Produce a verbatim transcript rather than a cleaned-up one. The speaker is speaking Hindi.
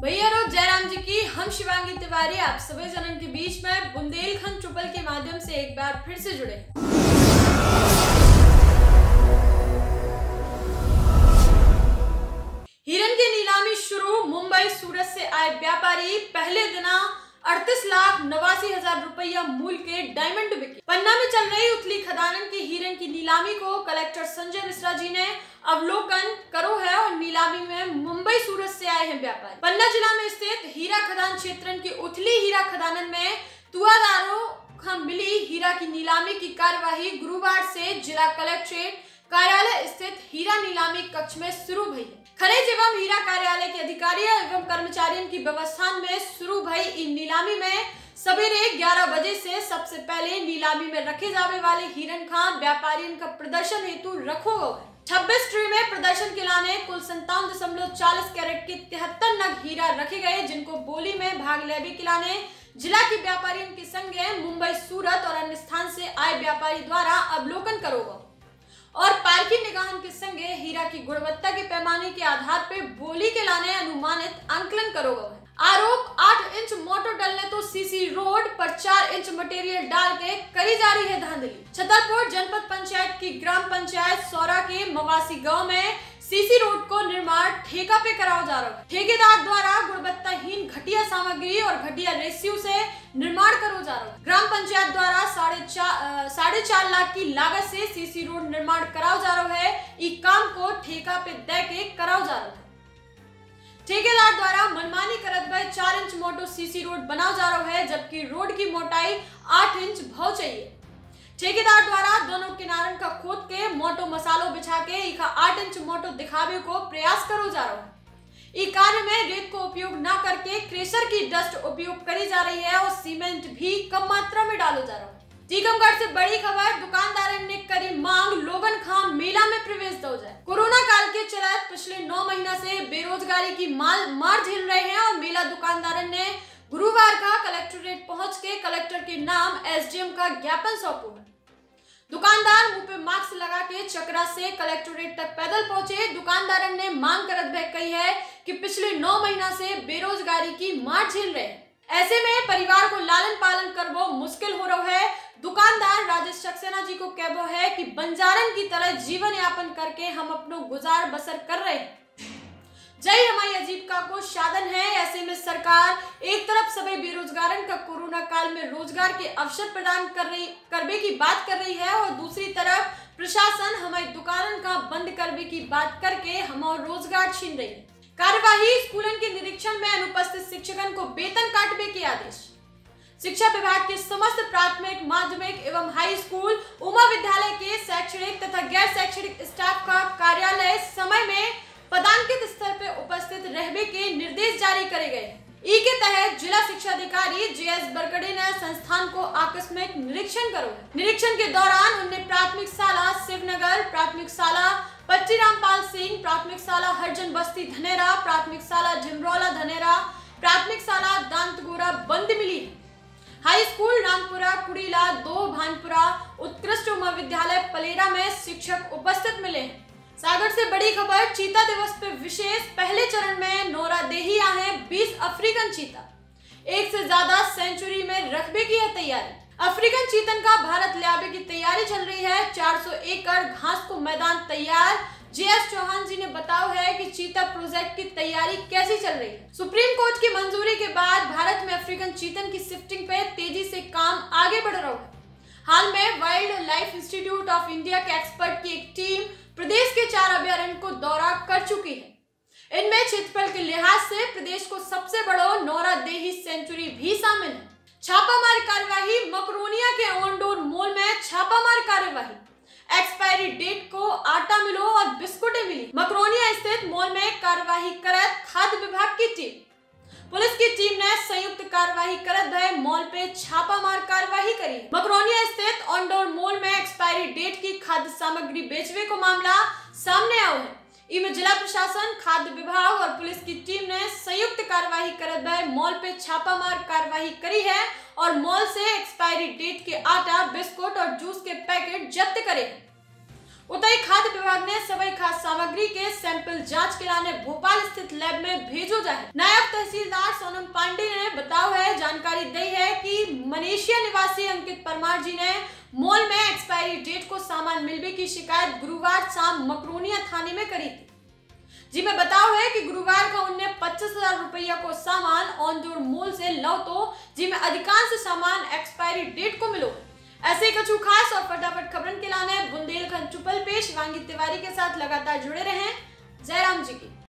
भैया रोज जयराम जी की हम शिवांगी तिवारी आप सभी जनन के बीच में बुंदेलखंड ट्रिपल के माध्यम से एक बार फिर से जुड़े हैं। हिरन की नीलामी शुरू। मुंबई सूरत से आए व्यापारी पहले दिना अड़तीस लाख नवासी हजार रुपया मूल्य के डायमंड बिके। पन्ना में चल रही उथली खदानन की हिरन की नीलामी को कलेक्टर संजय मिश्रा जी ने अवलोकन करो है और नीलामी में मुंबई सूरत से आए हैं व्यापारी। पन्ना जिला में स्थित हीरा खदान क्षेत्र की उथली हीरा खदानन में तुआदारों को मिली हीरा की नीलामी की कार्यवाही गुरुवार से जिला कलेक्ट्रेट कार्यालय स्थित हीरा नीलामी कक्ष में शुरू हुई है। खनिज एवं हीरा कार्यालय के अधिकारियों एवं कर्मचारियों की व्यवस्था में शुरू भई इन नीलामी में सवेरे ग्यारह बजे से सबसे पहले नीलामी में रखे जाने वाले हिरन खान व्यापारियों का प्रदर्शन हेतु रखो गए। छब्बीस ट्रे में प्रदर्शन के लाने कुल संतावन दशमलव चालीस कैरेट के तिहत्तर नग हीरा रखे गए, जिनको बोली में भाग लेने के लाने जिला के व्यापारियों के संगे मुंबई सूरत और अन्य स्थान से आए व्यापारी द्वारा अवलोकन करोगे और पारखी निगाहन के संगे हीरा की गुणवत्ता के पैमाने के आधार पर बोली के लाने अनुमानित आंकलन करोगे। आरोप आठ इंच मोटर डलने तो सीसी रोड पर चार इंच मटेरियल डाल के करी जा रही है धांधली। छतरपुर जनपद पंचायत की ग्राम पंचायत सौरा के मवासी गांव में सीसी रोड को निर्माण ठेका पे कराया जा रहा है। ठेकेदार द्वारा गुणवत्ताहीन घटिया सामग्री और घटिया रेशियो से निर्माण करो जा रहा है। ग्राम पंचायत द्वारा साढ़े चार साढ़े चार लाख की लागत से सीसी रोड निर्माण कराया जा रहा है। इस काम को ठेका पे दे के कराया जा रहा है। ठेकेदार द्वारा मनमानी करत भय चार इंच मोटो सीसी रोड बनाया जा रहा है, जबकि रोड की मोटाई आठ इंच भाव चाहिए। ठेकेदार द्वारा दोनों किनारन का खोद के मोटो मसालो बिछा के इका आठ इंच मोटो दिखावे को प्रयास करो जा रहा है। इस कार्य में रेत को उपयोग न करके क्रेशर की डस्ट उपयोग करी जा रही है और सीमेंट भी कम मात्रा में डालो जा रहा है। टीकमगढ़ से बड़ी खबर, दुकानदार ने करी मांग लोगन खां मेला में प्रवेश दो जाए। कोरोना काल के चलते पिछले नौ महीना से बेरोजगारी की माल मार झेल रहे हैं और मेला दुकानदार ने गुरुवार का कलेक्ट्रेट पहुंच के कलेक्टर के नाम एसडीएम का ज्ञापन सौंपा। दुकानदार मुंह पे मास्क लगा के चकरा से कलेक्ट्रेट तक पैदल पहुंचे। दुकानदार ने मांग करत भय कही है कि पिछले नौ महीना से बेरोजगारी की मार झेल रहे हैं, ऐसे में परिवार को लालन पालन करवो मुश्किल हो रहा है। दुकानदार राजेश सक्सेना जी को कहबो है कि बंजारन की तरह जीवन यापन करके हम अपनो गुजार बसर कर रहे हैं। जय हमारी आजीविका को साधन है। ऐसे में सरकार एक तरफ सभी बेरोजगारन का कोरोना काल में रोजगार के अवसर प्रदान कर रही करने की बात कर रही है और दूसरी तरफ प्रशासन हमारी दुकानन का बंद करने की बात करके हमारा रोजगार छीन रही है। कार्यवाही स्कूलन के निरीक्षण में अनुपस्थित शिक्षकन को वेतन काटने के आदेश। शिक्षा विभाग के समस्त प्राथमिक माध्यमिक एवं हाई स्कूल उमा विद्यालय के शैक्षणिक तथा गैर शैक्षणिक स्टाफ का कार्यालय समय में पदांकित स्तर पर उपस्थित रहने के निर्देश जारी करे गए। ई के तहत जिला शिक्षा अधिकारी जे एस बरकड़े ने संस्थान को आकस्मिक निरीक्षण करो। निरीक्षण के दौरान उन्होंने प्राथमिक शाला शिवनगर, प्राथमिक शाला पच्ची रामपाल सिंह, प्राथमिक शाला हरजन बस्ती धनेरा, प्राथमिक शाला झिमरौला धनेरा, प्राथमिक शाला दांतगोरा बंद मिली। हाई स्कूल रामपुरा कुड़ीला दो भानपुरा उत्कृष्ट उमा विद्यालय पलेरा में शिक्षक उपस्थित मिले हैं। सागर से बड़ी खबर, चीता दिवस पे विशेष पहले चरण में नोरा देही आए बीस अफ्रीकन चीता। एक से ज्यादा सेंचुरी में रखबे की है तैयारी। अफ्रीकन चीतन का भारत लाने की तैयारी चल रही है। चार सौ एकड़ घास को मैदान तैयार। जे एस चौहान जी ने बताया है कि चीता प्रोजेक्ट की तैयारी कैसी चल रही है। सुप्रीम कोर्ट की मंजूरी के बाद भारत में अफ्रीकन चीतन की शिफ्टिंग पे तेजी से काम आगे बढ़ रहा है। हाल में wild life institute of India के एक्सपर्ट की एक टीम प्रदेश के चार अभयारण्य को दौरा कर चुकी है। इनमें क्षेत्रफल के लिहाज से प्रदेश को सबसे बड़ा नोरा देही सेंचुरी भी शामिल है। छापामार कार्यवाही, मकरोनिया के ऑनडोर मॉल में छापामार कार्यवाही। एक्सपायरी डेट को आटा मिलो और बिस्कुटें मिली। मकरोनिया स्थित मॉल में कार्यवाही करत खाद्य विभाग की टीम। पुलिस की टीम ने संयुक्त कार्यवाही करत भय मॉल पे छापामार कार्यवाही करी। मकरोनिया स्थित ऑनडोर मॉल में एक्सपायरी डेट की खाद्य सामग्री बेचने को मामला सामने आया है। इनमें जिला प्रशासन, खाद्य विभाग और पुलिस की टीम ने संयुक्त कार्यवाही करत भय मॉल पे छापामार कार्यवाही करी है और मॉल से एक्सपायरी डेट के आटा, बिस्कुट और जूस के पैकेट जब्त करे। उतई खाद्य विभाग ने सभी खाद्य सामग्री के सैंपल जांच के लाने भोपाल स्थित लैब में भेजो जाए। नायब तहसीलदार सोनम पांडे ने बताओ है जानकारी दी है कि मलेशिया निवासी अंकित परमार जी ने मॉल में एक्सपायरी डेट को सामान मिलने की शिकायत गुरुवार शाम मकरोनिया थाने में करी थी। जी मैं बताओ है कि गुरुवार को उनने पच्चीस हजार रुपया को सामान ऑन डोर मॉल से लो तो जी में अधिकांश सामान एक्सपायरी डेट को मिलो। ऐसे कछु खास और फटाफट खबरन के लाने बुंदेलखंड चुपल पे शिवांगी तिवारी के साथ लगातार जुड़े रहें। जयराम जी की।